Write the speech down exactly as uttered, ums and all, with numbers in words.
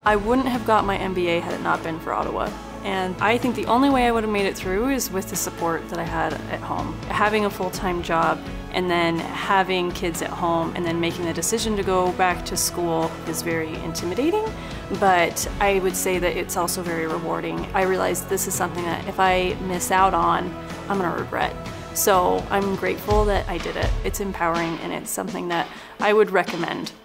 I wouldn't have got my M B A had it not been for Ottawa. And I think the only way I would have made it through is with the support that I had at home. Having a full-time job and then having kids at home and then making the decision to go back to school is very intimidating, but I would say that it's also very rewarding. I realized this is something that if I miss out on, I'm gonna regret. So I'm grateful that I did it. It's empowering and it's something that I would recommend.